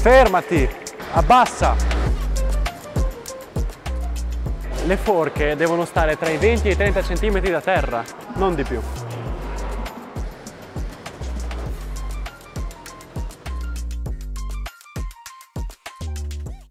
Fermati, abbassa. Le forche devono stare tra i 20 e i 30 cm da terra, non di più.